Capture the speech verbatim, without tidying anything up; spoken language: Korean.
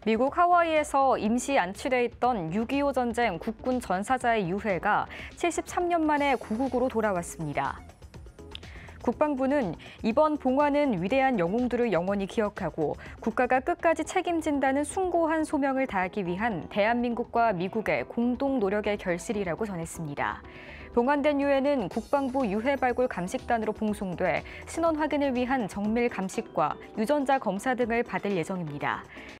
미국 하와이에서 임시 안치돼 있던 육이오 전쟁 국군 전사자의 유해가 칠십삼 년 만에 고국으로 돌아왔습니다. 국방부는 이번 봉화는 위대한 영웅들을 영원히 기억하고 국가가 끝까지 책임진다는 숭고한 소명을 다하기 위한 대한민국과 미국의 공동 노력의 결실이라고 전했습니다. 봉환된 유해는 국방부 유해 발굴 감식단으로 봉송돼 신원 확인을 위한 정밀 감식과 유전자 검사 등을 받을 예정입니다.